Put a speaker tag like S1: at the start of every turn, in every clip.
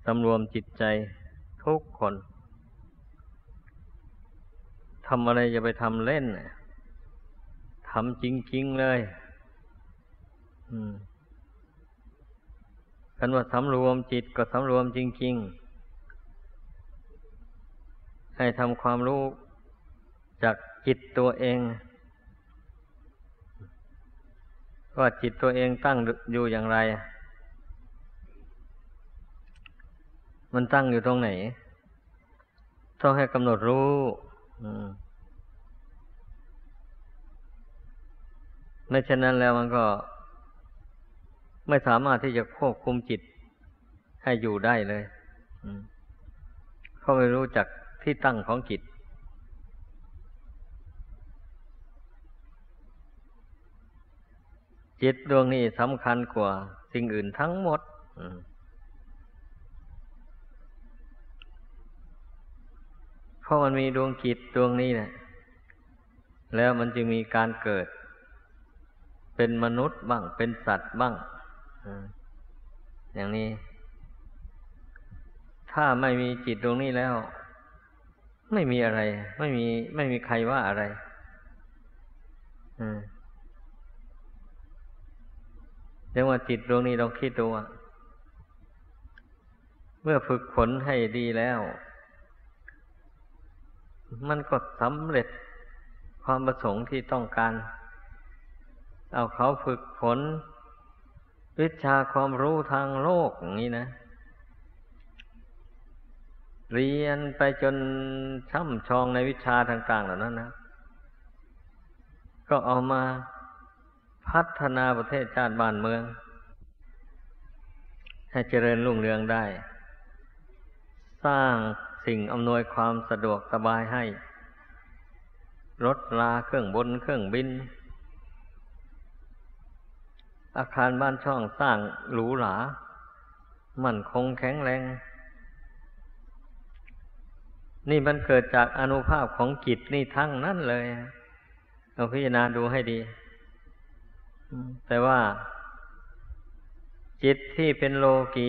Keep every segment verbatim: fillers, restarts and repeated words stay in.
S1: สำรวมจิตใจทุกคนทำอะไรอย่าไปทำเล่นทำจริงๆเลยอืมกันว่าสำรวมจิตก็สำรวมจริงๆให้ทำความรู้จากจิตตัวเองว่าจิตตัวเองตั้งอยู่อย่างไรมันตั้งอยู่ตรงไหนต้องให้กำหนดรู้ไม่เช่นนั้นแล้วมันก็ไม่สามารถที่จะควบคุมจิตให้อยู่ได้เลยเขาไม่รู้จักที่ตั้งของจิตจิตดวงนี้สำคัญกว่าสิ่งอื่นทั้งหมดเพราะมันมีดวงจิตดวงนี้แหละแล้วมันจึงมีการเกิดเป็นมนุษย์บ้างเป็นสัตว์บ้างอย่างนี้ถ้าไม่มีจิตดวงนี้แล้วไม่มีอะไรไม่มีไม่มีใครว่าอะไรเรียกว่าจิตดวงนี้เราคิดดูว่าเมื่อฝึกฝนให้ดีแล้วมันก็สำเร็จความประสงค์ที่ต้องการเอาเขาฝึกฝนวิชาความรู้ทางโลกอย่างนี้นะเรียนไปจนช่ำชองในวิชาต่างๆเหล่านั้นนะก็เอามาพัฒนาประเทศชาติบ้านเมืองให้เจริญรุ่งเรืองได้สร้างสิ่งอำนวยความสะดวกสบายให้รถราเครื่องบนเครื่องบินอาคารบ้านช่องสร้างหรูหรามั่นคงแข็งแรงนี่มันเกิดจากอานุภาพของจิตนี่ทั้งนั้นเลยเราพิจารณาดูให้ดีแต่ว่าจิตที่เป็นโลกี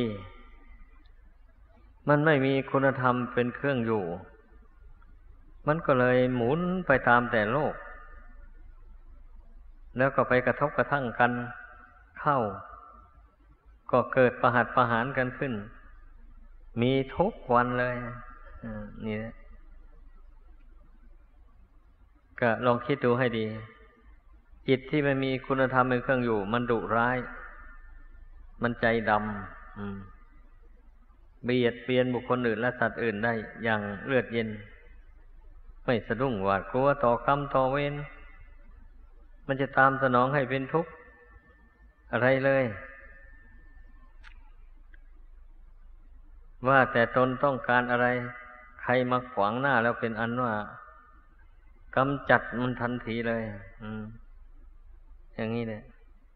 S1: มันไม่มีคุณธรรมเป็นเครื่องอยู่มันก็เลยหมุนไปตามแต่โลกแล้วก็ไปกระทบกระทั่งกันเข้าก็เกิดประหัตประหารกันขึ้นมีทุกวันเลยนี่นะก็ลองคิดดูให้ดีจิตที่มันมีคุณธรรมเป็นเครื่องอยู่มันดุร้ายมันใจดำเบียดเบียนบุคคลอื่นและสัตว์อื่นได้อย่างเลือดเย็นไม่สะดุ้งหวาดกลัวต่อกรรมต่อเวรมันจะตามสนองให้เป็นทุกข์อะไรเลยว่าแต่ตนต้องการอะไรใครมาขวางหน้าแล้วเป็นอันว่ากำจัดมันทันทีเลยอืมอย่างนี้เนี่ย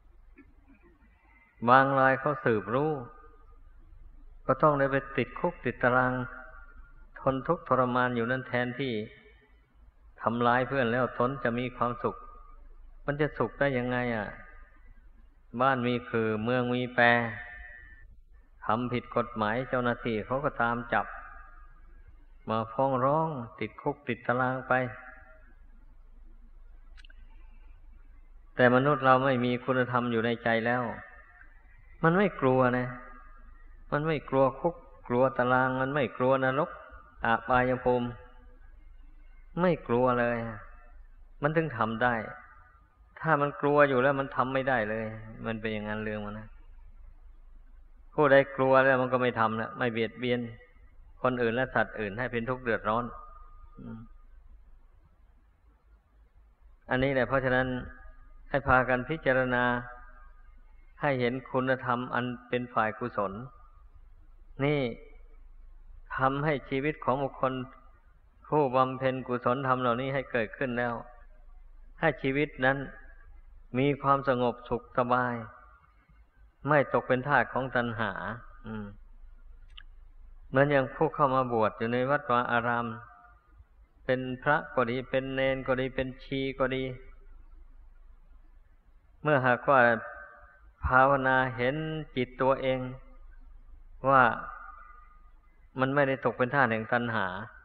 S1: บางรายเขาสืบรู้ก็ต้องได้ไปติดคุกติดตารางทนทุกข์ทรมานอยู่นั่นแทนที่ทำร้ายเพื่อนแล้วทนจะมีความสุขมันจะสุขได้ยังไงอ่ะบ้านมีคือเมืองมีแปรทำผิดกฎหมายเจ้าหน้าที่เขาก็ตามจับมาฟ้องร้องติดคุกติดตารางไปแต่มนุษย์เราไม่มีคุณธรรมอยู่ในใจแล้วมันไม่กลัวนะมันไม่กลัวคุกกลัวตารางมันไม่กลัวนรกอาบายภูมิไม่กลัวเลยมันถึงทำได้ถ้ามันกลัวอยู่แล้วมันทำไม่ได้เลยมันเป็นอย่างนั้นเรื่องมันนะผู้ใดกลัวแล้วมันก็ไม่ทำแล้วไม่เบียดเบียนคนอื่นและสัตว์อื่นให้เป็นทุกข์เดือดร้อนอันนี้แหละเพราะฉะนั้นให้พากันพิจารณาให้เห็นคุณธรรมอันเป็นฝ่ายกุศลนี่ทำให้ชีวิตของบุคคลผู้บำเพ็ญกุศลธรรมเหล่านี้ให้เกิดขึ้นแล้วให้ชีวิตนั้นมีความสงบสุขสบายไม่ตกเป็นทาสของตัณหาเหมือนอย่างผู้เข้ามาบวชอยู่ในวัดวาอารามเป็นพระก็ดีเป็นเณรก็ดีเป็นชีก็ดีเมื่อหากว่าภาวนาเห็นจิตตัวเองว่ามันไม่ได้ตกเป็นทาสแห่งตัณหา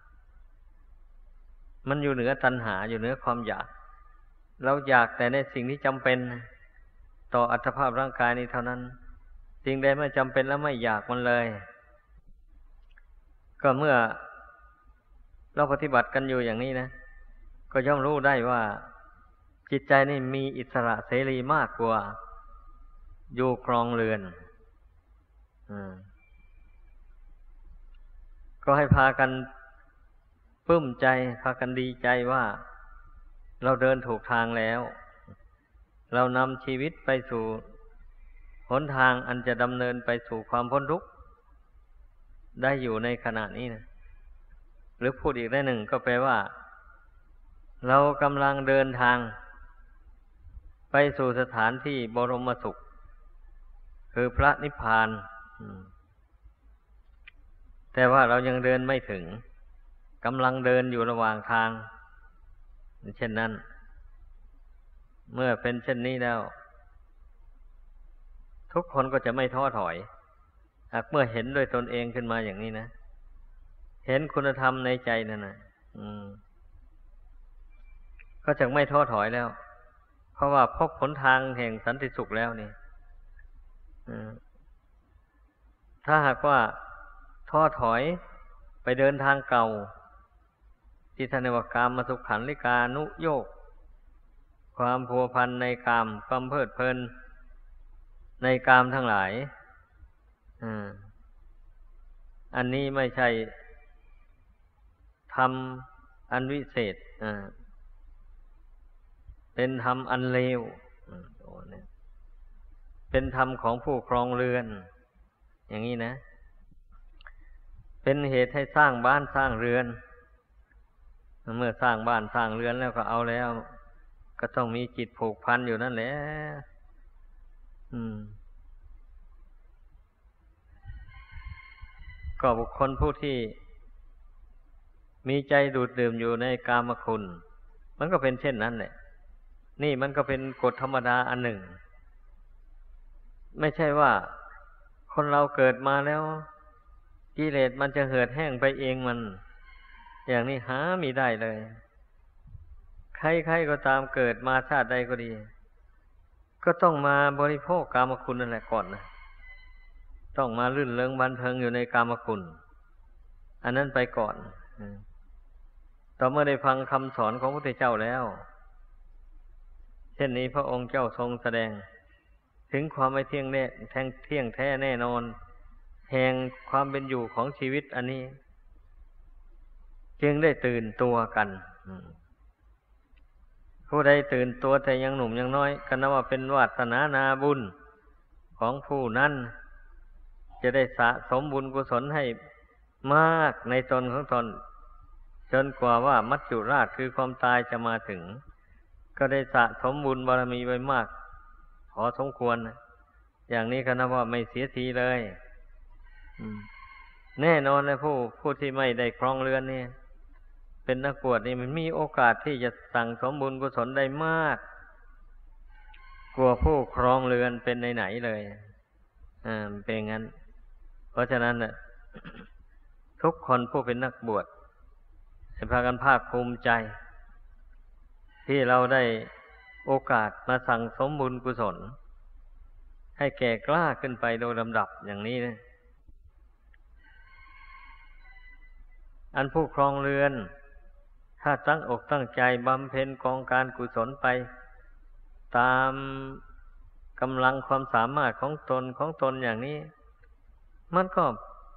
S1: มันอยู่เหนือตัณหาอยู่เหนือความอยากเราอยากแต่ในสิ่งที่จำเป็นต่ออัตภาพร่างกายนี้เท่านั้นสิ่งใดไม่จำเป็นแล้วไม่อยากมันเลยก็เมื่อเราปฏิบัติกันอยู่อย่างนี้นะก็ย่อมรู้ได้ว่าจิตใจนี่มีอิสระเสรีมากกว่าอยู่ครองเรือนก็ให้พากันปลื้มใจพากันดีใจว่าเราเดินถูกทางแล้วเรานำชีวิตไปสู่หนทางอันจะดำเนินไปสู่ความพ้นทุกข์ได้อยู่ในขณะนี้นะหรือพูดอีกได้หนึ่งก็แปลว่าเรากำลังเดินทางไปสู่สถานที่บรมสุขคือพระนิพพานแต่ว่าเรายังเดินไม่ถึงกำลังเดินอยู่ระหว่างทางเช่นนั้นเมื่อเป็นเช่นนี้แล้วทุกคนก็จะไม่ท้อถอยหากเมื่อเห็นด้วยตนเองขึ้นมาอย่างนี้นะเห็นคุณธรรมในใจนั่นนะอืมก็จะไม่ท้อถอยแล้วเพราะว่าพบหนทางแห่งสันติสุขแล้วนี่ถ้าหากว่าท้อถอยไปเดินทางเก่าที่ท่านเรียกว่ากามมาสุขขันธิกานุโยคความพัวพันในกามความเพลิดเพลินในกามทั้งหลายอันนี้ไม่ใช่ธรรมอันวิเศษเป็นธรรมอันเลวเป็นธรรมของผู้ครองเรือนอย่างนี้นะเป็นเหตุให้สร้างบ้านสร้างเรือนเมื่อสร้างบ้านสร้างเรือนแล้วก็เอาแล้วก็ต้องมีจิตผูกพันอยู่นั่นแหละอืมก็บุคคลผู้ที่มีใจดูดดื่มอยู่ในกามคุณมันก็เป็นเช่นนั้นแหละนี่มันก็เป็นกฎธรรมดาอันหนึ่งไม่ใช่ว่าคนเราเกิดมาแล้วกิเลสมันจะเหือดแห้งไปเองมันอย่างนี้หามีได้เลยใครๆก็ตามเกิดมาชาติใดก็ดีก็ต้องมาบริโภคกามคุณนั่นแหละก่อนนะต้องมาลื่นเริงบันเทิงอยู่ในกามคุณอันนั้นไปก่อนต่อเมื่อได้ฟังคำสอนของพระพุทธเจ้าแล้วเช่นนี้พระองค์เจ้าทรงแสดงถึงความไม่เที่ยงแน่แท้เที่ยงแท้แน่นอนแห่งความเป็นอยู่ของชีวิตอันนี้จึงได้ตื่นตัวกันผู้ใดตื่นตัวแต่ยังหนุ่มยังน้อยก็นับว่าเป็นวาสนานาบุญของผู้นั้นจะได้สะสมบุญกุศลให้มากในตนของตนจนกว่าว่ามัจจุราชคือความตายจะมาถึงก็ได้สะสมบุญบารมีไว้มากพอสมควรอย่างนี้ก็นับว่าไม่เสียทีเลยแน่นอนเลยผู้ผู้ที่ไม่ได้ครองเรือนนี่เป็นนักบวชนี่มันมีโอกาสที่จะสั่งสมบุญกุศลได้มากกว่าผู้ครองเรือนเป็นไหนๆเลยอ่าเป็นงั้นเพราะฉะนั้นน่ะ ทุกคนผู้เป็นนักบวชให้พากันภาคภูมิใจที่เราได้โอกาสมาสั่งสมบุญกุศลให้แก่กล้าขึ้นไปโดยลำดับอย่างนี้นะอันผู้ครองเรือนถ้าตั้งอกตั้งใจบำเพ็ญกองการกุศลไปตามกำลังความสามารถของตนของตนอย่างนี้มันก็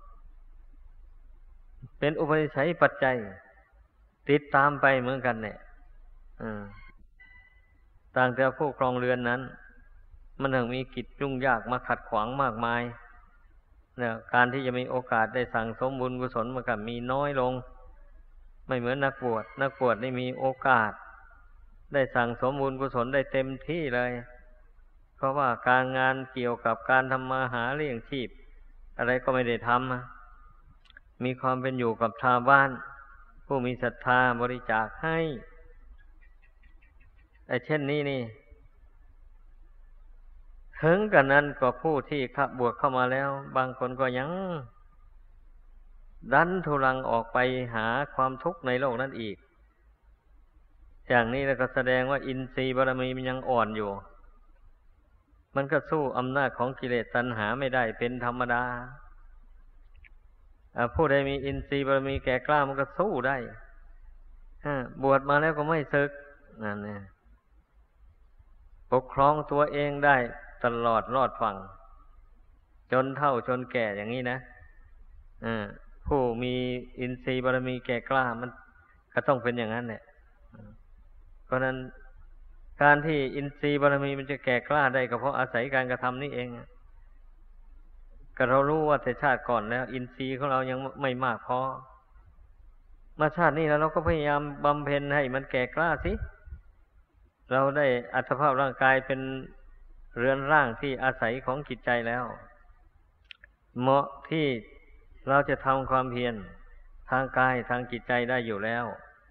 S1: เป็นอุปนิสัยปัจจัยติดตามไปเหมือนกันเนี่ยต่างแต่ผู้ครองเรือนนั้นมันถึงมีกิจยุ่งยากมาขัดขวางมากมายเนี่ยการที่จะมีโอกาสได้สั่งสมบุญกุศลมันก็มีน้อยลงไม่เหมือนนักบวชนักบวชนี่มีโอกาสได้สั่งสมบุญกุศลได้เต็มที่เลยเพราะว่าการงานเกี่ยวกับการทำมาหาเลี้ยงชีพอะไรก็ไม่ได้ทำมีความเป็นอยู่กับชาวบ้านผู้มีศรัทธาบริจาคให้ไอ้เช่นนี้นี่ถึงกันนั้นก็ผู้ที่ขับบวชเข้ามาแล้วบางคนก็ยังดันทุรังออกไปหาความทุกข์ในโลกนั้นอีกอย่างนี้แล้วก็แสดงว่าอินทรีย์บารมีมันยังอ่อนอยู่มันก็สู้อำนาจของกิเลสตัณหาไม่ได้เป็นธรรมดาผู้ใดมีอินทรีย์บารมีแก่กล้ามันก็สู้ได้บวชมาแล้วก็ไม่สึกนั่นเนี่ยปกครองตัวเองได้ตลอดรอดฝั่งจนเฒ่าจนแก่อย่างนี้นะผู้มีอินทรีย์บารมีแก่กล้ามันก็ต้องเป็นอย่างนั้นแหละเพราะนั้นการที่อินทรีย์บารมีมันจะแก่กล้าได้ก็เพราะอาศัยการกระทำนี่เองก็เรารู้ว่าแต่ชาติก่อนแล้วอินทรีย์ของเรายังไม่มากพอมาชาตินี้แล้วเราก็พยายามบำเพ็ญให้มันแก่กล้าสิเราได้อัตภาพร่างกายเป็นเรือนร่างที่อาศัยของจิตใจแล้วเหมาะที่เราจะทำความเพียรทางกายทางจิตใจได้อยู่แล้ว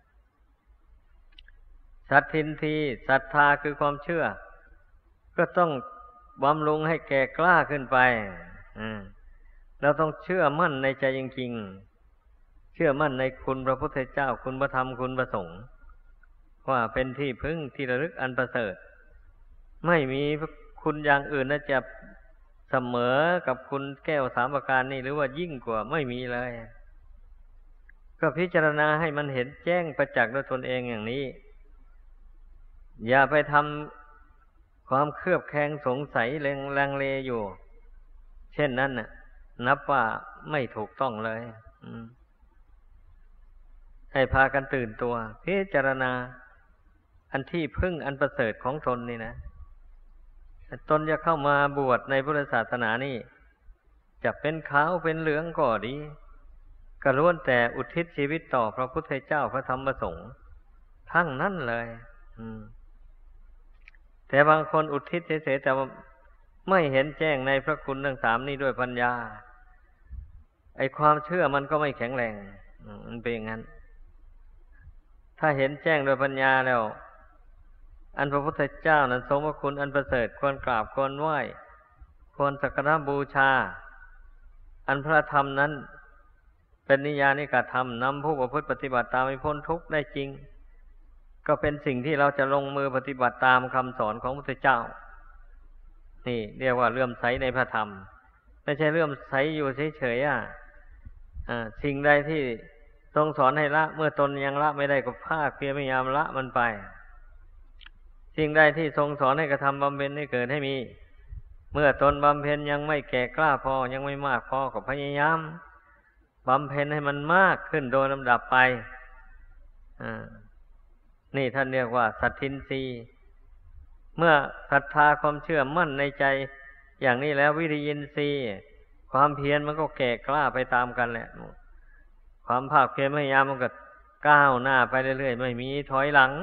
S1: สัตทินรีศรัทธาคือความเชื่อก็ต้องบำรุงให้แก่กล้าขึ้นไปเราต้องเชื่อมั่นในใจจริงๆเชื่อมั่นในคุณพระพุทธเจ้าคุณพระธรรมคุณพระสงฆ์ว่าเป็นที่พึ่งที่ระลึกอันประเสริฐไม่มีคุณอย่างอื่นน่าจะเสมอกับคุณแก้วสามประการนี่หรือว่ายิ่งกว่าไม่มีเลยก็พิจารณาให้มันเห็นแจ้งประจักษ์ด้วยตนเองอย่างนี้อย่าไปทำความเครือบแคลงสงสัยเลงลังเลอยู่เช่นนั้นน่ะนับว่าไม่ถูกต้องเลยให้พากันตื่นตัวพิจารณาอันที่พึ่งอันประเสริฐของตนนี่นะตนจะเข้ามาบวชในพุทธศาสนานี่จะเป็นขาวเป็นเหลืองก็ดีก็ล้วนแต่อุทิศชีวิตต่อพระพุทธเจ้าพระธรรมพระสงฆ์ทั้งนั้นเลยแต่บางคนอุทิศเฉยๆแต่ว่าไม่เห็นแจ้งในพระคุณทั้งสามนี้ด้วยปัญญาไอ้ความเชื่อมันก็ไม่แข็งแรงมันเป็นอย่างนั้นถ้าเห็นแจ้งโดยปัญญาแล้วอันพระพุทธเจ้านั้นทรงพระคุณอันประเสริฐควรกราบควรไหว้ควรสักการะบูชาอันพระธรรมนั้นเป็นนิยานิกธรรมนำผู้ประพฤติปฏิบัติตามให้พ้นทุกข์ได้จริงก็เป็นสิ่งที่เราจะลงมือปฏิบัติตามคำสอนของพระพุทธเจ้านี่เรียกว่าเลื่อมใสในพระธรรมไม่ใช่เลื่อมใสอยู่เฉยๆอ่ะสิ่งใดที่ทรงสอนให้ละเมื่อตนยังละไม่ได้ก็ภาคเพียรพยายามละมันไปสิ่งใดที่ทรงสอนให้กระทำบำเพ็ญให้เกิดให้มีเมื่อตนบำเพ็ญยังไม่แก่กล้าพอยังไม่มากพอก็พยายามบำเพ็ญให้มันมากขึ้นโดยลำดับไปนี่ท่านเรียกว่าสัตทินรีเมื่อศรัทธาความเชื่อมั่นในใจอย่างนี้แล้ววิริยินทรีย์ความเพียรมันก็แก่กล้าไปตามกันแหละความภาคเพียรพยายามมันก็ก้าวหน้าไปเรื่อยๆไม่มีถอยหลัง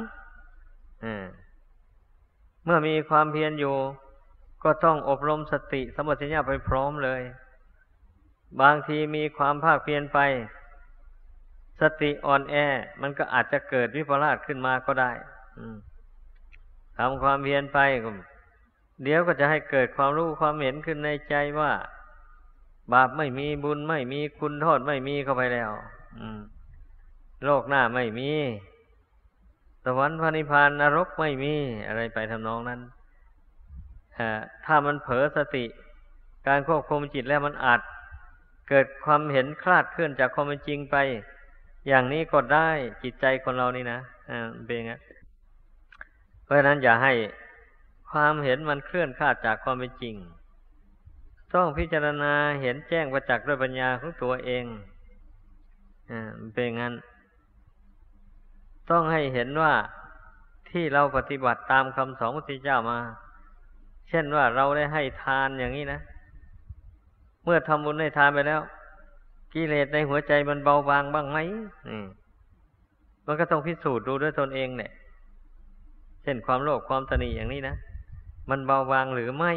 S1: เมื่อมีความเพียรอยู่ก็ต้องอบรมสติสัมปชัญญะไปพร้อมเลยบางทีมีความภาคเพียรไปสติอ่อนแอมันก็อาจจะเกิดวิปลาสขึ้นมาก็ได้ทำความเพียรไปเดี๋ยวก็จะให้เกิดความรู้ความเห็นขึ้นในใจว่าบาปไม่มีบุญไม่มีคุณโทษไม่มีเข้าไปแล้วโลกหน้าไม่มีสวรรค์พระนิพพานนรกไม่มีอะไรไปทำนองนั้นถ้ามันเผลอสติการควบคุมจิตแล้วมันอาจเกิดความเห็นคลาดเคลื่อนจากความเป็นจริงไปอย่างนี้ก็ได้จิตใจคนเรานี่นะอ่าเป็นอย่างนั้นเพราะฉะนั้นอย่าให้ความเห็นมันเคลื่อนคลาดจากความเป็นจริงต้องพิจารณาเห็นแจ้งประจักษ์ด้วยปัญญาของตัวเองอ่าเป็นอย่างนั้นต้องให้เห็นว่าที่เราปฏิบัติตามคำสอนของพระพุทธเจ้ามาเช่นว่าเราได้ให้ทานอย่างนี้นะเมื่อทำบุญให้ทานไปแล้วกิเลสในหัวใจมันเบาบางบ้างไหมนี่มันก็ต้องพิสูจน์ดูด้วยตนเองเนี่ยเช่นความโลภความตนีอย่างนี้นะมันเบาบางหรือไม่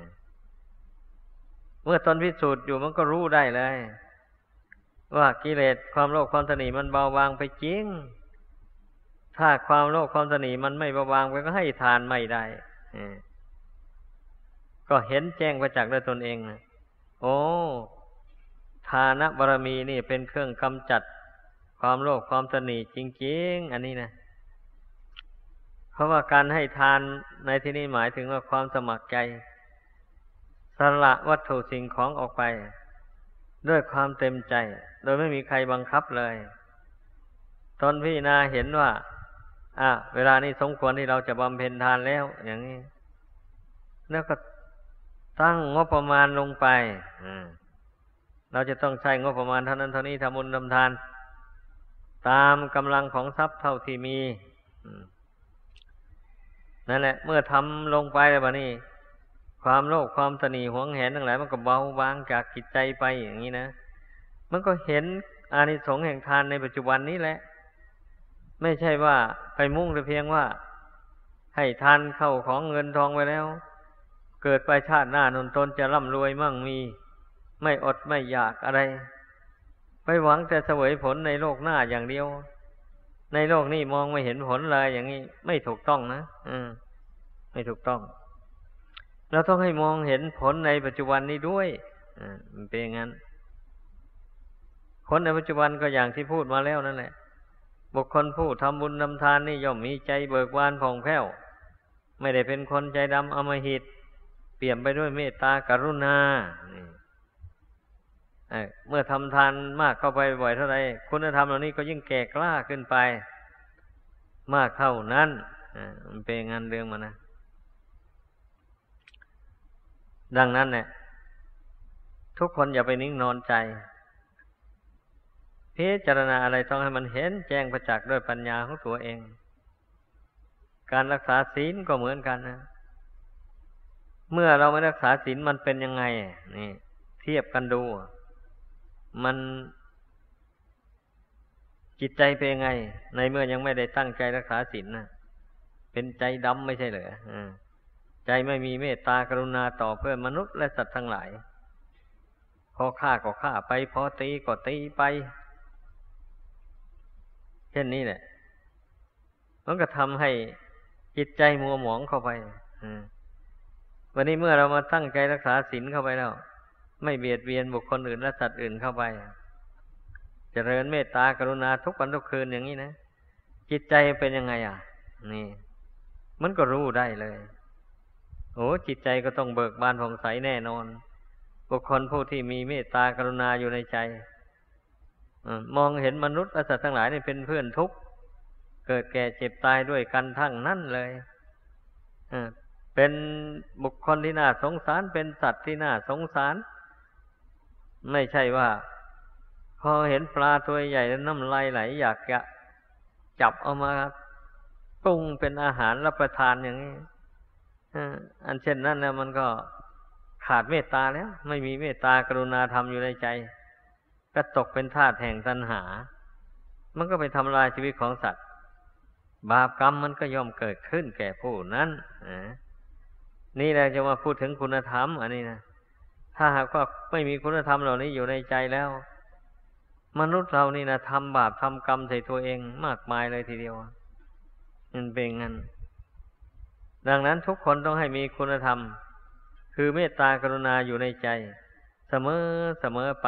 S1: เมื่อตนพิสูจน์อยู่มันก็รู้ได้เลยว่ากิเลสความโลภความตนีมันเบาบางไปจริงถ้าความโลภความตนีมันไม่เบาบางไปก็ให้ทานไม่ได้ก็เห็นแจ้งประจักษ์ด้วยตนเองนะโอ้ททานบารมีนี่เป็นเครื่องกำจัดความโลภความตนีจริงๆอันนี้นะเพราะว่าการให้ทานในที่นี้หมายถึงว่าความสมัครใจสละวัตถุสิ่งของออกไปด้วยความเต็มใจโดยไม่มีใครบังคับเลยตนพิจารณาเห็นว่าอ่ะเวลานี้สมควรที่เราจะบำเพ็ญทานแล้วอย่างนี้แล้วก็ตั้งงบประมาณลงไปเราจะต้องใช้งบประมาณเท่านั้นเท่านี้ทำบุญทำทานตามกำลังของทรัพย์เท่าที่มีนั่นแหละเมื่อทำลงไปแล้วบัดนี้ความโลภความตนีหวงแหนทั้งหลายมันก็เบาบางจากจิตใจไปอย่างนี้นะมันก็เห็นอานิสงส์แห่งทานในปัจจุบันนี้แหละไม่ใช่ว่าไปมุ่งแต่เพียงว่าให้ทานเข้าของเงินทองไปแล้วเกิดไปชาติหน้านนตนจะร่ำรวยมั่งมีไม่อดไม่อยากอะไรไปหวังแต่เสวยผลในโลกหน้าอย่างเดียวในโลกนี้มองไม่เห็นผลเลยอย่างนี้ไม่ถูกต้องนะอืมไม่ถูกต้องเราต้องให้มองเห็นผลในปัจจุบันนี้ด้วยอ่ามันเป็นอย่างนั้นผลในปัจจุบันก็อย่างที่พูดมาแล้วนั่นแหละบุคคลผู้ทำบุญทำทานนี่ย่อมมีใจเบิกบานผ่องแผ้วไม่ได้เป็นคนใจดำอำมหิตเปี่ยมไปด้วยเมตตากรุณาเมื่อทำทานมากเข้าไปบ่อยเท่าไรคุณธรรมเหล่านี้ก็ยิ่งแก่กล้าขึ้นไปมากเท่านั้นมันเป็นงานเรื่องมันนะดังนั้นเนี่ยทุกคนอย่าไปนิ่งนอนใจพิจารณาอะไรต้องให้มันเห็นแจ้งประจักษ์ด้วยปัญญาของตัวเองการรักษาศีลก็เหมือนกันนะเมื่อเราไม่รักษาศีลมันเป็นยังไงนี่เทียบกันดูมันจิตใจเป็นยังไงในเมื่อยังไม่ได้ตั้งใจรักษาศีลนะเป็นใจดำไม่ใช่เหรอใจไม่มีเมตตากรุณาต่อเพื่อนมนุษย์และสัตว์ทั้งหลายพอฆ่าก็ฆ่าไปพอตีก็ตีไปเช่นนี้แหละมันก็ทำให้จิตใจมัวหมองเข้าไปวันนี้เมื่อเรามาตั้งใจรักษาศีลเข้าไปแล้วไม่เบียดเบียนบุคคลอื่นและสัตว์อื่นเข้าไปเจริญเมตตากรุณาทุกวันทุกคืนอย่างนี้นะจิตใจเป็นยังไงอ่ะนี่มันก็รู้ได้เลยโอ้จิตใจก็ต้องเบิกบานผ่องใสแน่นอนบุคคลผู้ที่มีเมตตากรุณาอยู่ในใจมองเห็นมนุษย์และสัตว์ทั้งหลายนี่เป็นเพื่อนทุกข์เกิดแก่เจ็บตายด้วยกันทั้งนั้นเลยเป็นบุคคลที่น่าสงสารเป็นสัตว์ที่น่าสงสารไม่ใช่ว่าพอเห็นปลาตัวใหญ่แล้วน้ำลายไหลอยากจะจับเอามาปรุงเป็นอาหารรับประทานอย่างนี้อันเช่นนั้นแล้วมันก็ขาดเมตตาแล้วไม่มีเมตตากรุณาธรรมอยู่ในใจก็ตกเป็นทาสแห่งตัณหามันก็ไปทำลายชีวิตของสัตว์บาปกรรมมันก็ย่อมเกิดขึ้นแก่ผู้นั้นนี่แหละจะมาพูดถึงคุณธรรมอันนี้นะถ้าหากว่าไม่มีคุณธรรมเหล่านี้อยู่ในใจแล้วมนุษย์เรานี่นะทำบาปทำกรรมใส่ตัวเองมากมายเลยทีเดียวมันเป็นงั้นดังนั้นทุกคนต้องให้มีคุณธรรมคือเมตตากรุณาอยู่ในใจเสมอเสมอไป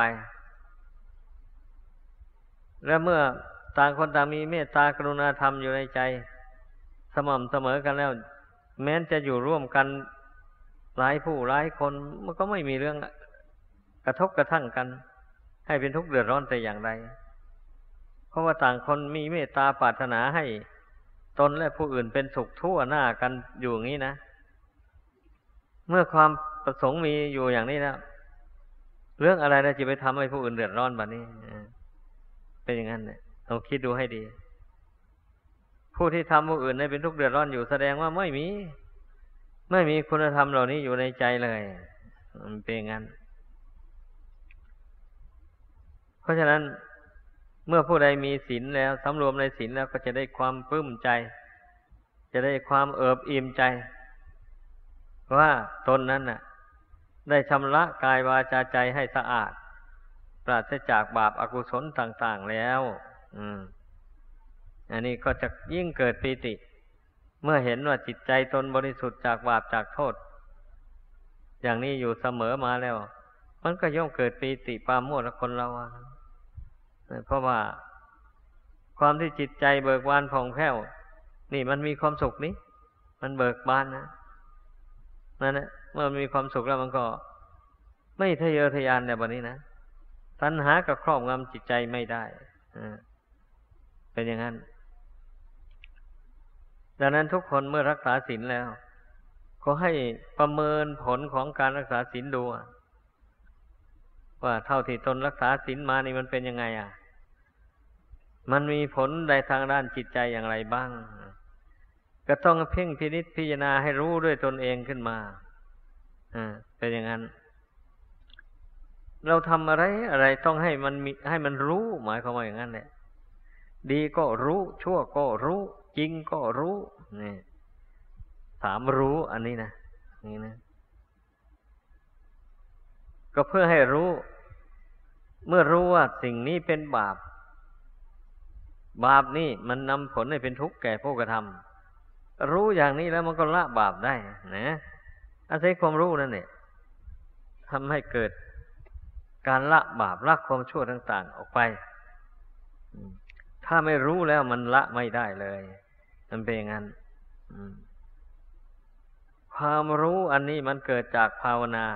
S1: และเมื่อต่างคนต่างมีเมตตากรุณาธรรมอยู่ในใจสม่ำเสมอกันแล้วแม้จะอยู่ร่วมกันหลายผู้หลายคนมันก็ไม่มีเรื่องกระทบกระทั่งกันให้เป็นทุกข์เดือดร้อนแต่อย่างใดเพราะว่าต่างคนมีเมตตาปรารถนาให้ตนและผู้อื่นเป็นสุขทั่วหน้ากันอยู่อย่างนี้นะเมื่อความประสงค์มีอยู่อย่างนี้แล้วเรื่องอะไรนะจะไปทำให้ผู้อื่นเดือดร้อนแบบนี้เป็นอย่างนั้นเนี่ยต้องคิดดูให้ดีผู้ที่ทำผู้อื่นให้เป็นทุกข์เดือดร้อนอยู่แสดงว่าไม่มีไม่มีคุณธรรมเหล่านี้อยู่ในใจเลยมันเป็นอย่างนั้นเพราะฉะนั้นเมื่อผู้ใดมีศีลแล้วสำรวมในศีลแล้วก็จะได้ความปลื้มใจจะได้ความเอิบอิ่มใจว่าตนนั้นน่ะได้ชำระกายวาจาใจให้สะอาดปราศจากบาปอกุศลต่างๆแล้วอืมอันนี้ก็จะยิ่งเกิดปีติเมื่อเห็นว่าจิตใจตนบริสุทธิ์จากบาปจากโทษอย่างนี้อยู่เสมอมาแล้วมันก็ย่อมเกิดปีติปราโมทย์กับคนเราอะเพราะว่าความที่จิตใจเบิกบานผ่องแผ้วนี่มันมีความสุขนี้มันเบิกบานนะนั่นแหละเมื่อมีความสุขแล้วมันก็ไม่ทะเยอทะยานแบบนี้นะตัณหากับครอบงำจิตใจไม่ได้เป็นอย่างนั้นดังนั้นทุกคนเมื่อรักษาศีลแล้วก็ให้ประเมินผลของการรักษาศีลดูว่าเท่าที่ตนรักษาศีลมานี่มันเป็นยังไงอ่ะมันมีผลในทางด้านจิตใจอย่างไรบ้างก็ต้องเพ่งพินิจพิจารณาให้รู้ด้วยตนเองขึ้นมาอ่าเป็นอย่างนั้นเราทำอะไรอะไรต้องให้มันมีให้มันรู้หมายความว่าอย่างนั้นแหละดีก็รู้ชั่วก็รู้จริงก็รู้นี่สามรู้อันนี้นะนี่นะก็เพื่อให้รู้เมื่อรู้ว่าสิ่งนี้เป็นบาปบาปนี่มันนำผลให้เป็นทุกข์แก่ผู้กระทำรู้อย่างนี้แล้วมันก็ละบาปได้นะอาศัยความรู้นั่นเนี่ยทำให้เกิดการละบาปละความชั่วต่างๆออกไปถ้าไม่รู้แล้วมันละไม่ได้เลยมันเป็นอย่างนั้นความรู้อันนี้มันเกิดจากภาวนา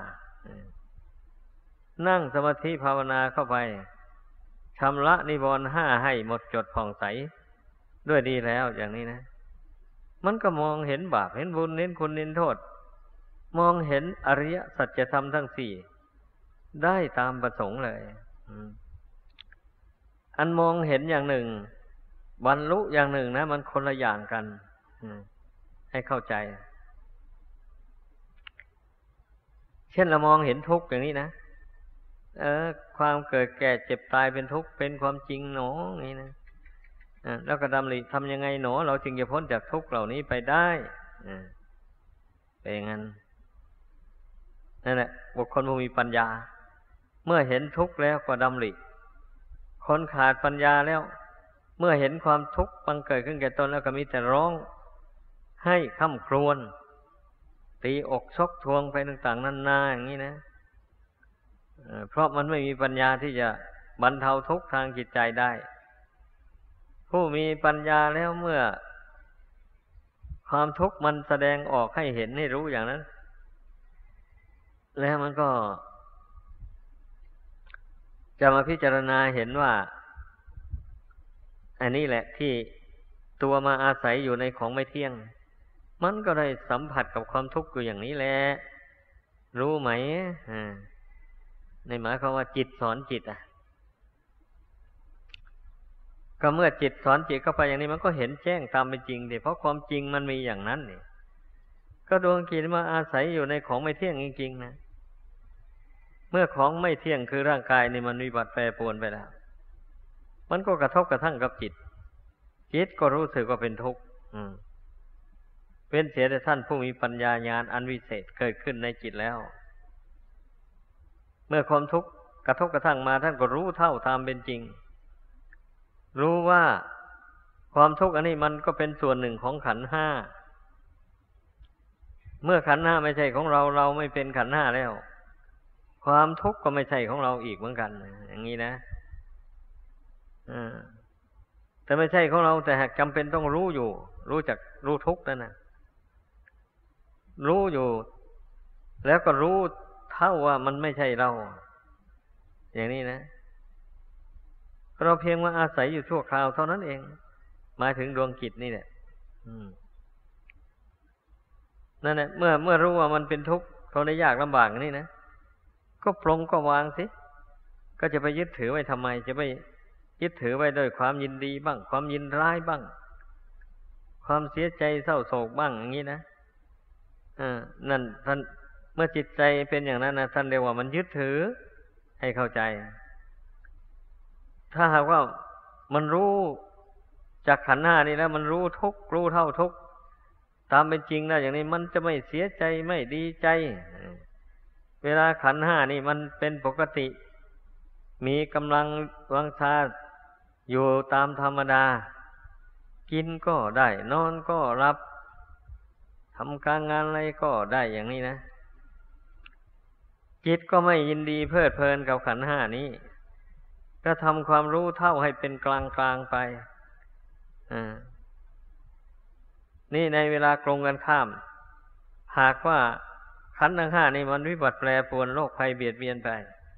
S1: นั่งสมาธิภาวนาเข้าไปชำระนิวรณ์ห้าให้หมดจดผ่องใสด้วยดีแล้วอย่างนี้นะมันก็มองเห็นบาปเห็นบุญเห็นคุณเห็นโทษมองเห็นอริยสัจธรรมทั้งสี่ได้ตามประสงค์เลยอันมองเห็นอย่างหนึ่งบรรลุอย่างหนึ่งนะมันคนละอย่างกันให้เข้าใจเช่นเรามองเห็นทุกข์อย่างนี้นะเออความเกิดแก่เจ็บตายเป็นทุกข์เป็นความจริงหนออย่างนี้นะแล้วก็ดำริทำยังไงหนอเราจึงจะพ้นจากทุกข์เหล่านี้ไปได้เป็นอย่างนั้นนั่นแหละบุคคลผู้มีปัญญาเมื่อเห็นทุกข์แล้วก็ดำริคนขาดปัญญาแล้วเมื่อเห็นความทุกข์บังเกิดขึ้นแก่ตนแล้วก็มีแต่ร้องให้ค่ำครวญตีอกชกทวงไปต่างๆนานาอย่างนี้นะเพราะมันไม่มีปัญญาที่จะบรรเทาทุกข์ทางจิตใจได้ผู้มีปัญญาแล้วเมื่อความทุกข์มันแสดงออกให้เห็นให้รู้อย่างนั้นแล้วมันก็จะมาพิจารณาเห็นว่าอันนี้แหละที่ตัวมาอาศัยอยู่ในของไม่เที่ยงมันก็ได้สัมผัสกับความทุกข์อยู่อย่างนี้แหละรู้ไหมอ่าในหมายความว่าจิตสอนจิตอ่ะก็เมื่อจิตสอนจิตเข้าไปอย่างนี้มันก็เห็นแจ้งตามเป็นจริงดิเพราะความจริงมันมีอย่างนั้นนี่ก็ดวงจิตมาอาศัยอยู่ในของไม่เที่ยงจริงๆนะเมื่อของไม่เที่ยงคือร่างกายนี่มันวิบัติแปรปรวนไปแล้วมันก็กระทบกระทั่งกับจิตจิตก็รู้สึกว่าเป็นทุกข์เป็นเสียแต่ท่านผู้มีปัญญาญาณอันวิเศษเกิดขึ้นในจิตแล้วเมื่อความทุกข์กระทบกระทั่งมาท่านก็รู้เท่าตามเป็นจริงรู้ว่าความทุกข์อันนี้มันก็เป็นส่วนหนึ่งของขันธ์ห้าเมื่อขันธ์ห้าไม่ใช่ของเราเราไม่เป็นขันธ์ห้าแล้วความทุกข์ก็ไม่ใช่ของเราอีกเหมือนกันอย่างนี้นะอ่าแต่ไม่ใช่ของเราแต่หากจำเป็นต้องรู้อยู่รู้จักรู้ทุกข์นั่นนะรู้อยู่แล้วก็รู้เท่าว่ามันไม่ใช่เราอย่างนี้นะเราเพียงว่าอาศัยอยู่ชั่วคราวเท่านั้นเองหมายถึงดวงจิตนี่แหละนั่นแหละเมื่อเมื่อรู้ว่ามันเป็นทุกข์ทนได้ยากลำบากนี่นะก็ปลงก็วางสิก็จะไปยึดถือไว้ทำไมจะไปยึดถือไว้ด้วยความยินดีบ้างความยินร้ายบ้างความเสียใจเศร้าโศกบ้างอย่างนี้นะอ่านั่นท่านเมื่อจิตใจเป็นอย่างนั้นนะท่านเรียกว่ามันยึดถือให้เข้าใจถ้าหากว่ามันรู้จากขันธ์ห้านี่แล้วมันรู้ทุกข์รู้เท่าทุกข์ตามเป็นจริงแล้วอย่างนี้มันจะไม่เสียใจไม่ดีใจเวลาขันธ์ห้านี่มันเป็นปกติมีกำลังวังชาอยู่ตามธรรมดากินก็ได้นอนก็รับทำการงานอะไรก็ได้อย่างนี้นะจิตก็ไม่ยินดีเพลิดเพลินกับขันธ์ห้านี้ก็ทำความรู้เท่าให้เป็นกลางกลางไปอ่านี่ในเวลากรงกันข้าม หากว่าขันธ์ทั้งห้านี่มันวิบัติแปรปรวนโรคภัยเบียดเบียนไป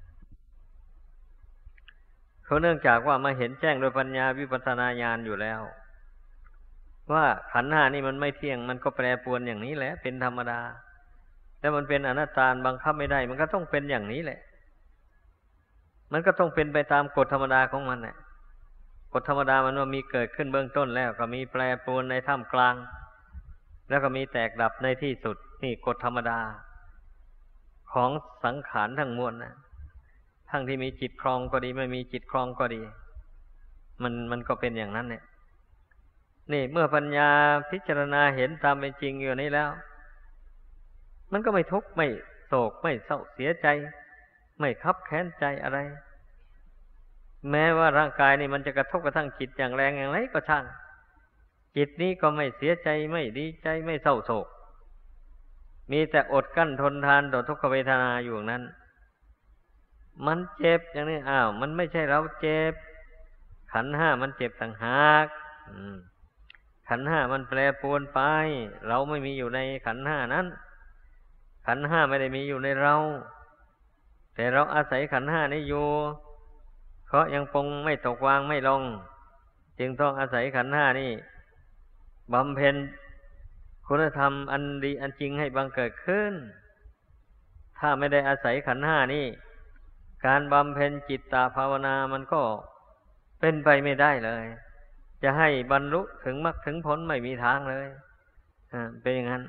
S1: เขาเนื่องจากว่ามาเห็นแจ้งโดยปัญญาวิปัสสนาญาณอยู่แล้วว่าขันธ์ห้านี่มันไม่เที่ยงมันก็แปรปรวนอย่างนี้แหละเป็นธรรมดาแล้วมันเป็นอนัตตาบังคับไม่ได้มันก็ต้องเป็นอย่างนี้แหละมันก็ต้องเป็นไปตามกฎธรรมดาของมันแหละกฎธรรมดามันว่ามีเกิดขึ้นเบื้องต้นแล้วก็มีแปรปรวนในท่ามกลางแล้วก็มีแตกดับในที่สุดนี่กฎธรรมดาของสังขารทั้งมวลนะทั้งที่มีจิตครองก็ดีไม่มีจิตครองก็ดีมันมันก็เป็นอย่างนั้นเนี่ยนี่เมื่อปัญญาพิจารณาเห็นตามเป็นจริงอยู่นี้แล้วมันก็ไม่ทุกข์ไม่โศกไม่เศร้าเสียใจไม่คับแค้นใจอะไรแม้ว่าร่างกายนี่มันจะกระทบกระทั่งจิตอย่างแรงอย่างไรก็ช่างจิตนี้ก็ไม่เสียใจไม่ดีใจไม่เศร้าโศกมีแต่อดกั้นทนทานต่อทุกขเวทนาอยู่อย่างนั้นมันเจ็บอย่างนี้อ้าวมันไม่ใช่เราเจ็บขันธ์ห้ามันเจ็บต่างหากขันธ์ห้ามันแปรปรวนไปเราไม่มีอยู่ในขันธ์ห้านั้นขันธ์ห้าไม่ได้มีอยู่ในเราแต่เราอาศัยขันธ์ห้านี้อยู่เพราะยังปรงไม่ตกวางไม่ลงจึงต้องอาศัยขันธ์ห้านี่บำเพ็ญคุณธรรมอันดีอันจริงให้บังเกิดขึ้นถ้าไม่ได้อาศัยขันธ์ห้านี่การบำเพ็ญจิตตภาวนามันก็เป็นไปไม่ได้เลยจะให้บรรลุถึงมรรคถึงผลไม่มีทางเลยอ่าเป็นอย่างนั้น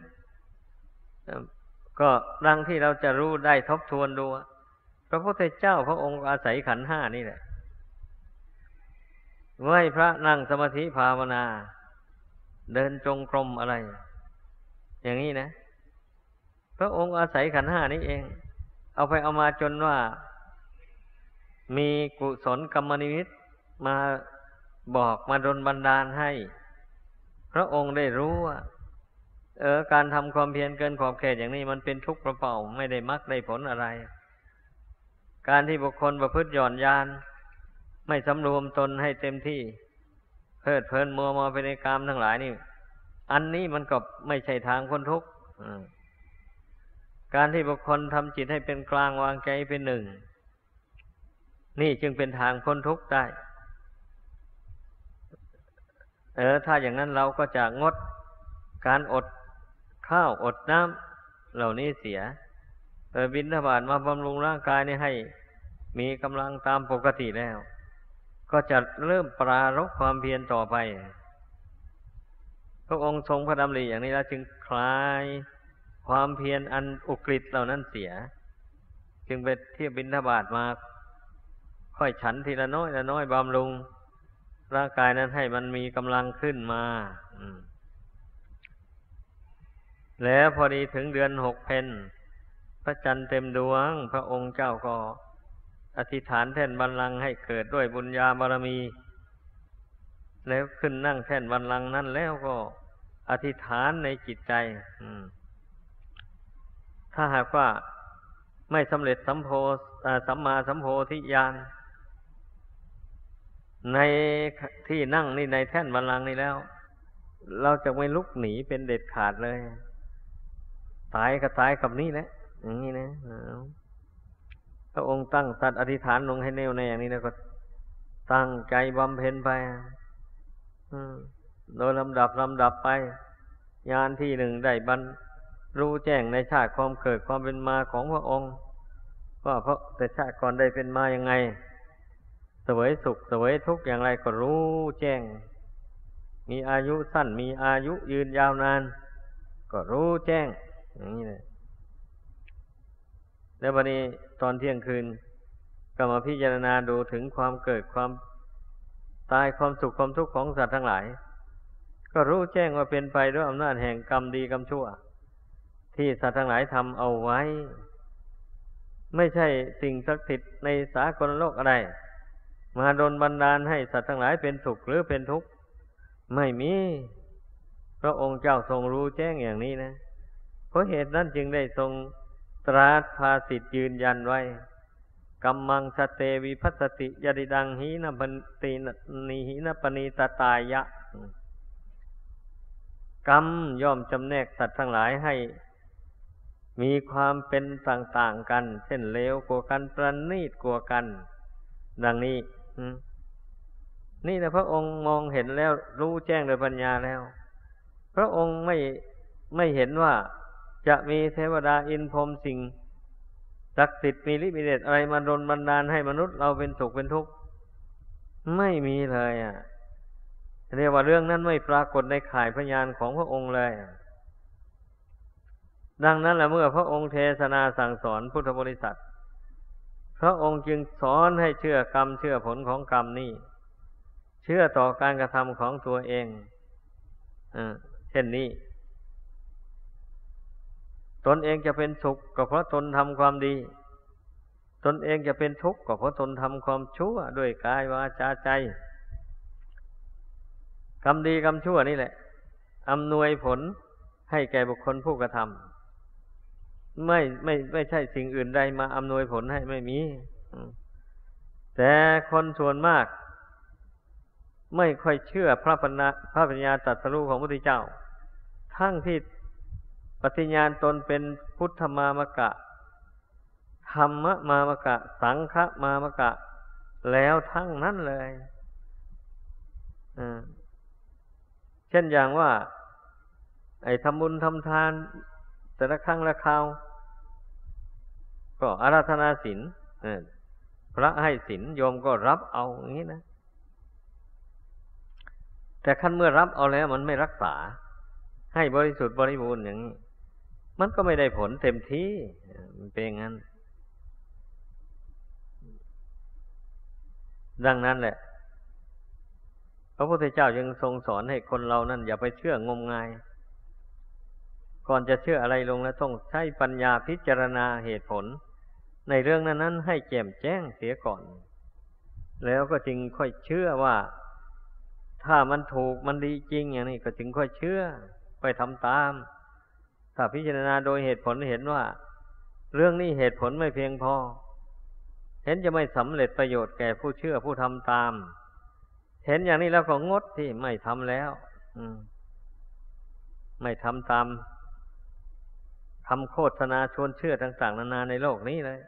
S1: ก็ดังที่เราจะรู้ได้ทบทวนดูพระพุทธเจ้าพระองค์อาศัยขันธ์ห้านี่แหละเมื่อให้พระนั่งสมาธิภาวนาเดินจงกรมอะไรอย่างนี้นะพระองค์อาศัยขันธ์ห้านี้เองเอาไปเอามาจนว่ามีกุศลกรรมนิมิตมาบอกมาดลบันดาลให้พระองค์ได้รู้ว่าเออการทำความเพียรเกินขอบเขตอย่างนี้มันเป็นทุกข์เปล่าๆไม่ได้มรรคได้ผลอะไรการที่บุคคลประพฤติหย่อนยานไม่สำรวมตนให้เต็มที่เพลิดเพลินมัวเมาไปในกามทั้งหลายนี่อันนี้มันก็ไม่ใช่ทางพ้นทุกข์การที่บุคคลทำจิตให้เป็นกลางวางใจเป็นหนึ่งนี่จึงเป็นทางพ้นทุกข์ได้เออถ้าอย่างนั้นเราก็จะงดการอดข้าวอดน้ำเหล่านี้เสียเออบิณฑบาตมาบำรุงร่างกายนี่ให้มีกำลังตามปกติแล้วก็จะเริ่มปรารภความเพียรต่อไปพระองค์ทรงพระดำริอย่างนี้แล้วจึงคลายความเพียรอันอุกฤษเหล่านั้นเสียจึงไปเที่ยวบิณฑบาตมาค่อยฉันทีละน้อยละน้อยบำรุงร่างกายนั้นให้มันมีกำลังขึ้นมาแล้วพอดีถึงเดือนหกเพ็ญพระจันทร์เต็มดวงพระองค์เจ้าก็อธิษฐานแท่นบัลลังก์ให้เกิดด้วยบุญญาบารมีแล้วขึ้นนั่งแท่นบัลลังก์นั้นแล้วก็อธิษฐานในจิตใจถ้าหากว่าไม่สำเร็จสัมโพสัมมาสัมโพธิญาณในที่นั่งนี่ในแท่นบัลลังก์นี่แล้วเราจะไม่ลุกหนีเป็นเด็ดขาดเลยตายก็ตายกับนี่แหละอย่างนี้นะพระองค์ตั้งสัตย์อธิษฐานลงให้แน่วแน่อย่างนี้แล้วก็ตั้งใจบำเพ็ญไปโดยลำดับลำดับไปญาณที่หนึ่งได้บรรรู้แจ้งในชาติความเกิดความเป็นมาของพระองค์ว่าเพราะแต่ชาติก่อนได้เป็นมาอย่างไงเสวยสุขเสวยทุกข์อย่างไรก็รู้แจ้งมีอายุสั้นมีอายุยืนยาวนานก็รู้แจ้งอย่างนี้เลยแล้ววันนี้ตอนเที่ยงคืนก็มาพิจารณาดูถึงความเกิดความตายความสุขความทุกข์ของสัตว์ทั้งหลายก็รู้แจ้งว่าเป็นไปด้วยอำนาจแห่งกรรมดีกรรมชั่วที่สัตว์ทั้งหลายทำเอาไว้ไม่ใช่สิ่งศักดิ์สิทธิ์ในสากลโลกอะไรมาดลบันดาลให้สัตว์ทั้งหลายเป็นสุขหรือเป็นทุกข์ไม่มีพระองค์เจ้าทรงรู้แจ้งอย่างนี้นะเพราะเหตุนั้นจึงได้ทรงตรัสภาษิตยืนยันไว้กัมมังสเตวิภัสสติยดิดังหีนปฏินิหินปณิตตายะกรรมย่อมจำแนกสัตว์ทั้งหลายให้มีความเป็นต่างๆกันเช่นเลวกว่ากันประณีตกว่ากันดังนี้นี่นะพระองค์มองเห็นแล้วรู้แจ้งโดยปัญญาแล้วพระองค์ไม่ไม่เห็นว่าจะมีเทวดาอินพรหมสิ่งศักดิ์สิทธิ์มีฤทธิ์มีเดชอะไรมาดลบันดาลให้มนุษย์เราเป็นสุขเป็นทุกข์ไม่มีเลยอ่ะเรียกว่าเรื่องนั้นไม่ปรากฏในข่ายพยานของพระองค์เลยดังนั้นแหละเมื่อพระองค์เทศนาสั่งสอนพุทธบริษัทพระองค์จึงสอนให้เชื่อกรรมเชื่อผลของกรรมนี่เชื่อต่อการกระทำของตัวเองอ่าเช่นนี้ตนเองจะเป็นสุขก็เพราะตนทำความดีตนเองจะเป็นทุกข์ก็เพราะตนทำความชั่วด้วยกายวาจาใจกรรมดีกรรมชั่วนี่แหละอำนวยผลให้แก่บุคคลผู้กระทำไม่ไม่ไม่ใช่สิ่งอื่นใดมาอำนวยผลให้ไม่มีแต่คนส่วนมากไม่ค่อยเชื่อพระปัญญาพระปัญญาตรัสรู้ของพระพุทธเจ้าทั้งที่ปฏิญาณตนเป็นพุทธมามกะธรรมมามกะสังฆมามกะแล้วทั้งนั้นเลยเช่นอย่างว่าไอ้ทำบุญทำทานแต่ละครั้งละคราวก็อาราธนาศีลพระให้ศีลโยมก็รับเอาอย่างนี้นะแต่ขั้นเมื่อรับเอาแล้วมันไม่รักษาให้บริสุทธิ์บริบูรณ์อย่างนี้มันก็ไม่ได้ผลเต็มที่มันเป็นอย่างนั้นดังนั้นแหละพระพุทธเจ้ายังทรงสอนให้คนเรานั่นอย่าไปเชื่องมงายก่อนจะเชื่ออะไรลงแล้วต้องใช้ปัญญาพิจารณาเหตุผลในเรื่องนั้นๆให้แจ่มแจ้งเสียก่อนแล้วก็จึงค่อยเชื่อว่าถ้ามันถูกมันดีจริงอย่างนี้ก็จึงค่อยเชื่อค่อยทำตามถ้าพิจารณาโดยเหตุผลเห็นว่าเรื่องนี้เหตุผลไม่เพียงพอเห็นจะไม่สำเร็จประโยชน์แก่ผู้เชื่อผู้ทำตามเห็นอย่างนี้แล้วก็งดที่ไม่ทำแล้วไม่ทำตามคำโฆษณาชวนเชื่อต่างๆนานาในโลกนี้เลย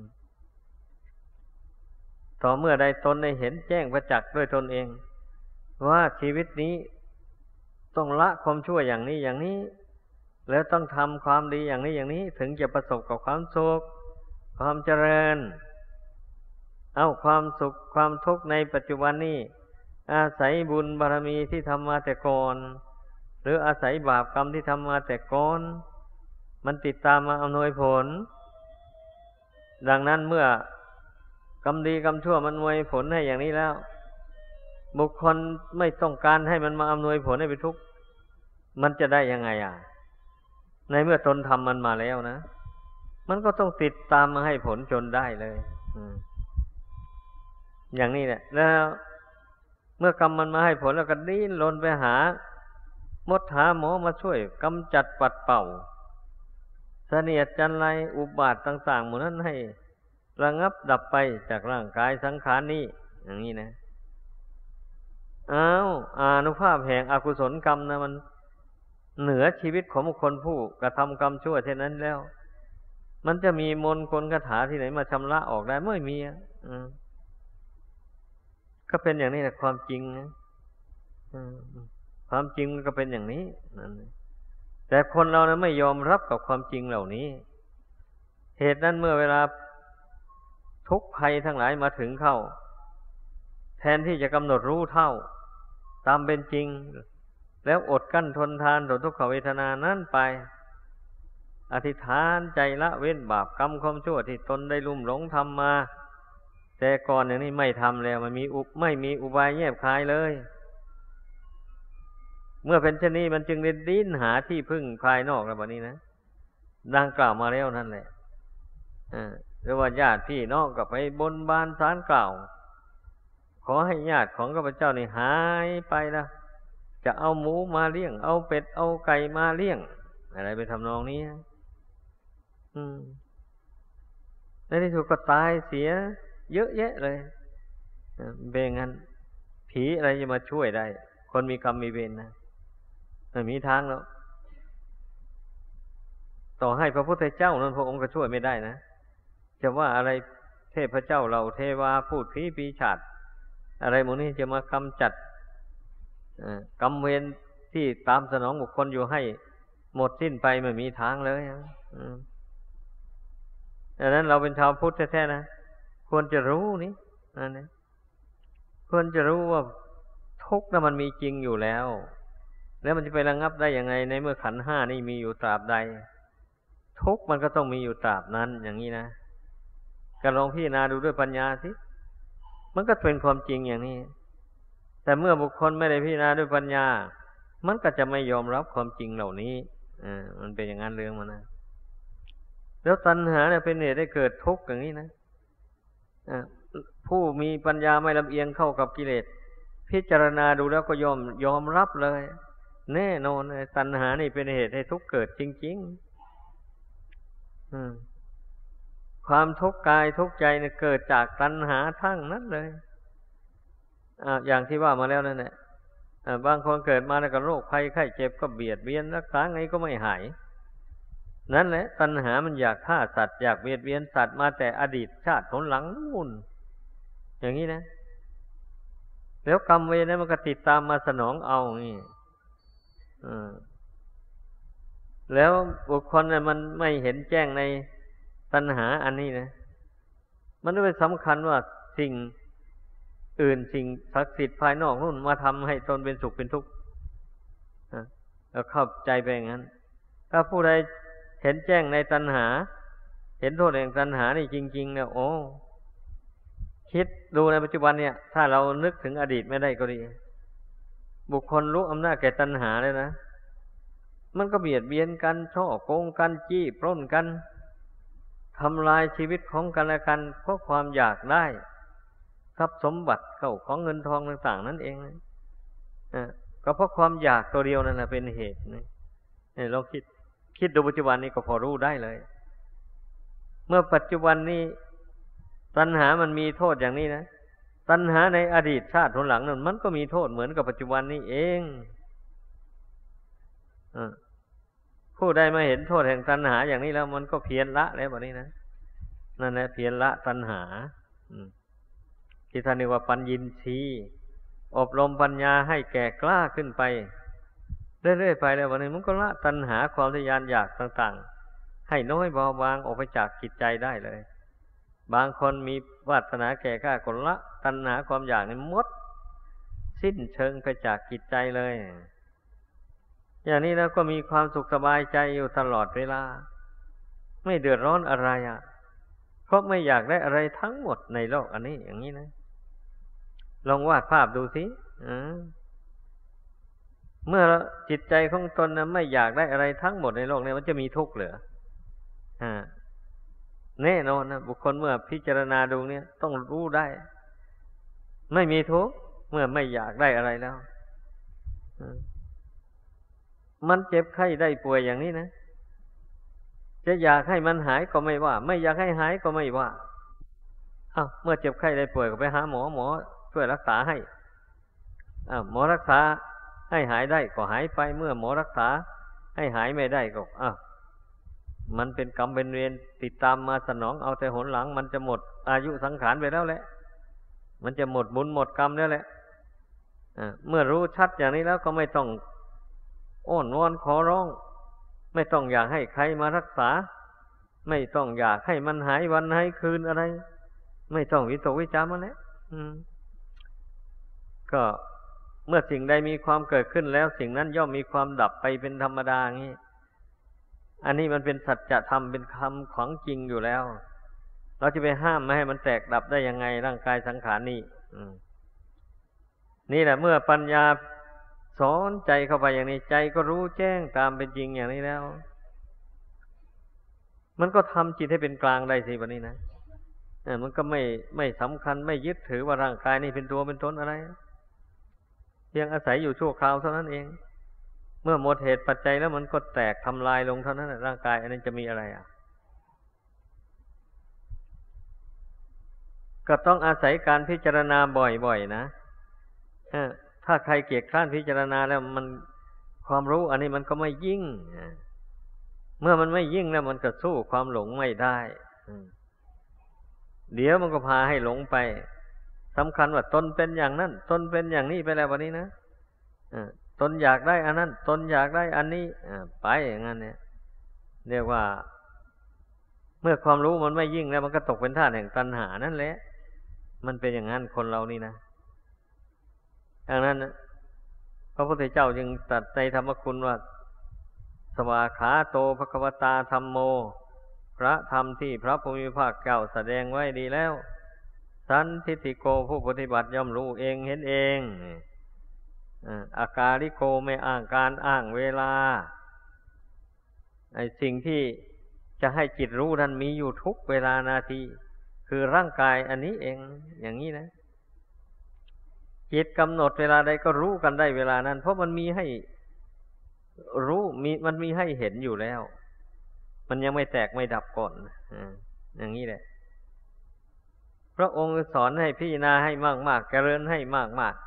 S1: ต่อเมื่อใดตนได้เห็นแจ้งประจักษ์ด้วยตนเองว่าชีวิตนี้ต้องละความชั่วอย่างนี้อย่างนี้แล้วต้องทำความดีอย่างนี้อย่างนี้ถึงจะประสบกับความสุขความเจริญเอาความสุขความทุกข์ในปัจจุบันนี้อาศัยบุญบารมีที่ทำมาแต่ก่อนหรืออาศัยบาปกรรมที่ทำมาแต่ก่อนมันติดตามมาอำนวยผลดังนั้นเมื่อกรรมดีกรรมชั่วมันอำนวยผลให้อย่างนี้แล้วบุคคลไม่ต้องการให้มันมาอำนวยผลให้เป็นทุกข์มันจะได้ยังไงอ่ะในเมื่อตนทำมันมาแล้วนะมันก็ต้องติดตามมาให้ผลจนได้เลยอย่างนี้แหละแล้วเมื่อกรรมมันมาให้ผลแล้วก็ดิ้นรนไปหามดหาหมอมาช่วยกำจัดปัดเป่าเสนียดจันไรอุบาทต่างๆหมดนั้นให้ระงับดับไปจากร่างกายสังขารนี้อย่างนี้นะอ้าวอานุภาพแห่งอกุศลกรรมนะมันเหนือชีวิตของบุคคลผู้กระทำกรรมชั่วเช่นนั้นแล้วมันจะมีมนต์กลคาถาที่ไหนมาชำระออกได้ไม่มีอ่ะก็เป็นอย่างนี้แหละความจริงนะความจริงมันก็เป็นอย่างนี้นั่นแต่คนเรานะไม่ยอมรับกับความจริงเหล่านี้เหตุนั้นเมื่อเวลาทุกข์ภัยทั้งหลายมาถึงเข้าแทนที่จะกำหนดรู้เท่าตามเป็นจริงแล้วอดกั้นทนทานต่อทุกขเวทนานั้นไปอธิษฐานใจละเว้นบาปกรรมความชั่วที่ตนได้ลุ่มหลงทำมาแต่ก่อนอย่างนี้ไม่ทำแล้วมันมีอุไม่มีอุบายแยบคายเลยเมื่อเป็นเช่นนี้มันจึงได้ดิ้นหาที่พึ่งภายนอกแล้วบัดนี้นะดังกล่าวมาแล้วนั่นแหละอ่าหรือว่าญาติพี่น้องก็ไปบนบานศาลกล่าวขอให้ญาติของข้าพเจ้านี่หายไปนะจะเอาหมูมาเลี้ยงเอาเป็ดเอาไก่มาเลี้ยงอะไรไปทำนองนี้อืมในที่สุดก็ตายเสียเยอะแยะเลยเบงงั้นผีอะไรจะมาช่วยได้คนมีกรรมมีเวรนะไม่มีทางแล้วต่อให้พระพุทธเจ้านั้นพระองค์ก็ช่วยไม่ได้นะจะว่าอะไรเทพเจ้าเราเทวาพูดผีปีศาจอะไรหมดนี้จะมากำจัดกรรมเวรที่ตามสนองบุคคลอยู่ให้หมดสิ้นไปไม่มีทางเลยดังนั้นเราเป็นชาวพุทธแท้ๆนะควรจะรู้นี่นั่นเองควรจะรู้ว่าทุกข์นั้นมันมีจริงอยู่แล้วแล้วมันจะไประงับได้ยังไงในเมื่อขันธ์ห้านี่มีอยู่ตราบใดทุกข์มันก็ต้องมีอยู่ตราบนั้นอย่างนี้นะก็ลองพิจารณาดูด้วยปัญญาสิมันก็เป็นความจริงอย่างนี้แต่เมื่อบุคคลไม่ได้พิจารณาด้วยปัญญามันก็จะไม่ยอมรับความจริงเหล่านี้อ่ามันเป็นอย่างนั้นเรื่องมันนะแล้วตัณหาเนี่ยเป็นเหตุให้เกิดทุกข์อย่างนี้นะอ่าผู้มีปัญญาไม่ลำเอียงเข้ากับกิเลสพิจารณาดูแล้วก็ยอมยอมรับเลยแน่นอนเลยตัณหานี่เป็นเหตุให้ทุกข์เกิดจริงๆอืมความทุกข์กายทุกข์ใจเนี่ยเกิดจากตัณหาทั้งนั้นเลยอ่าอย่างที่ว่ามาแล้วนั่นแหละอ่าบางคนเกิดมาแล้วก็โรคภัยไข้เจ็บก็เบียดเบียนรักษาไงก็ไม่หายนั่นแหละตัณหามันอยากฆ่าสัตว์อยากเบียดเบียนสัตว์มาแต่อดีตชาติหนหลังนู่นอย่างนี้นะแล้วกรรมเวรนั้นมันก็ติดตามมาสนองเอาอย่างนี้อ่าแล้วบุคคลเนี่ยมันไม่เห็นแจ้งในตัณหาอันนี้นะมันไม่สำคัญว่าสิ่งอื่นสิ่งศักดิ์สิทธิ์ภายนอกนู่นมาทำให้ตนเป็นสุขเป็นทุกข์แล้วเข้าใจไปอย่างนั้นถ้าผู้ใดเห็นแจ้งในตัณหาเห็นโทษแห่งตัณหานี่จริงๆเนี่ยโอ้คิดดูในปัจจุบันเนี่ยถ้าเรานึกถึงอดีตไม่ได้ก็ดีบุคคลรู้อำนาจแก่ตัณหาเลยนะมันก็เบียดเบียนกันช่อโกงกันจี้ปล้นกันทำลายชีวิตของกันและกันเพราะความอยากได้ทรัพย์สมบัติเข้าของเงินทองต่างๆนั่นเองนะอ่าก็เพราะความอยากตัวเดียวนั่นแหละเป็นเหตุนะเนี่ยลองคิดคิดดูปัจจุบันนี้ก็พอรู้ได้เลยเมื่อปัจจุบันนี้ตัณหามันมีโทษอย่างนี้นะตัณหาในอดีตชาติหลังนั้นมันก็มีโทษเหมือนกับปัจจุบันนี้เองอ่าผู้ใดมาเห็นโทษแห่งตัณหาอย่างนี้แล้วมันก็เพียรละแล้วแบบนี้นะนั่นแหละเพียรละตัณหาที่ท่านเรียกว่าปัญญินทรีย์อบรมปัญญาให้แก่กล้าขึ้นไปเรื่อยๆไปแล้ววันนี้มันก็ละตัณหาความทะยานอยากต่างๆให้น้อยเบาบางออกไปจากจิตใจได้เลยบางคนมีวาสนาแก่กล้าก็ละตัณหาความอยากนี่หมดสิ้นเชิงไปจากจิตใจเลยอย่างนี้แล้วก็มีความสุขสบายใจอยู่ตลอดเวลาไม่เดือดร้อนอะไรอ่ะเพราะไม่อยากได้อะไรทั้งหมดในโลกอันนี้อย่างนี้นะลองวาดภาพดูสิเมื่อจิตใจของตนนะไม่อยากได้อะไรทั้งหมดในโลกนี้มันจะมีทุกข์เหรออ่าแน่นอนนะบุคคลเมื่อพิจารณาดูเนี่ยต้องรู้ได้ไม่มีทุกข์เมื่อไม่อยากได้อะไรแล้วมันเจ็บไข้ได้ป่วยอย่างนี้นะจะอยากให้มันหายก็ไม่ว่าไม่อยากให้หายก็ไม่ว่าอ้าวเมื่อเจ็บไข้ได้ป่วยก็ไปหาหมอหมอช่วยรักษาให้อ้าวหมอรักษาให้หายได้ก็หายไปเมื่อหมอรักษาให้หายไม่ได้ก็อ้าวมันเป็นกรรมเป็นเวรติดตามมาสนองเอาแต่หนหลังมันจะหมดอายุสังขารไปแล้วแหละมันจะหมดบุญหมดกรรมแล้วแหละอ่าเมื่อรู้ชัดอย่างนี้แล้วก็ไม่ต้องอ้อนวอนขอร้องไม่ต้องอยากให้ใครมารักษาไม่ต้องอยากให้มันหายวันหายคืนอะไรไม่ต้องวิตกวิจารมันแล้วก็เมื่อสิ่งใดมีความเกิดขึ้นแล้วสิ่งนั้นย่อมมีความดับไปเป็นธรรมดาอย่างนี้อันนี้มันเป็นสัจธรรมเป็นคำของจริงอยู่แล้วเราจะไปห้ามไม่ให้มันแตกดับได้ยังไงร่างกายสังขารนี่นี่แหละเมื่อปัญญาสอนใจเข้าไปอย่างนี้ใจก็รู้แจ้งตามเป็นจริงอย่างนี้แล้วมันก็ทำจิตให้เป็นกลางได้สิวันนี้นะมันก็ไม่ไม่สำคัญไม่ยึดถือว่าร่างกายนี่เป็นตัวเป็นตนอะไรเพียงอาศัยอยู่ชั่วคราวเท่านั้นเองเมื่อหมดเหตุปัจจัยแล้วมันก็แตกทำลายลงเท่านั้นร่างกายอันนี้จะมีอะไรอ่ะก็ต้องอาศัยการพิจารณาบ่อยๆนะถ้าใครเกียจคร้านพิจารณาแล้วมันความรู้อันนี้มันก็ไม่ยิ่งเมื่อมันไม่ยิ่งแล้วมันก็สู้ความหลงไม่ได้เดี๋ยวมันก็พาให้หลงไปสำคัญว่าตนเป็นอย่างนั้นตนเป็นอย่างนี้ไปแล้ววันนี้นะตนอยากได้อันนั้นตนอยากได้อันนี้ไปอย่างนั้นเนี่ยเรียกว่าเมื่อความรู้มันไม่ยิ่งแล้วมันก็ตกเป็นทาสแห่งตัณหานั่นแหละมันเป็นอย่างนั้นคนเรานี่นะดังนั้นพระพุทธเจ้าจึงตรัสในธรรมคุณว่าสวากขาโตภควตาธัมโมพระธรรมที่พระภูมิภาคเจ้าแสดงไว้ดีแล้วสันทิฏฐิโกผู้ปฏิบัติย่อมรู้เองเห็นเองอากาลิโกไม่อ้างการอ้างเวลาไอ้สิ่งที่จะให้จิตรู้นั้นมีอยู่ทุกเวลานาทีคือร่างกายอันนี้เองอย่างนี้นะจิตกำหนดเวลาใดก็รู้กันได้เวลานั้นเพราะมันมีให้รู้มีมันมีให้เห็นอยู่แล้วมันยังไม่แตกไม่ดับก่อนอย่างนี้แหละพระองค์สอนให้พิจารณาให้มากๆเจริญให้มาก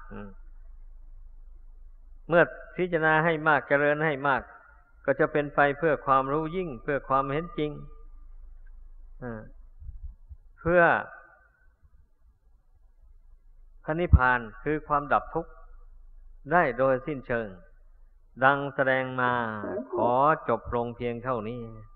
S1: ๆเมื่อพิจารณาให้มากเจริญให้มากก็จะเป็นไปเพื่อความรู้ยิ่งเพื่อความเห็นจริงเพื่อพระนิพพานคือความดับทุกข์ได้โดยสิ้นเชิงดังแสดงมาขอจบลงเพียงเท่านี้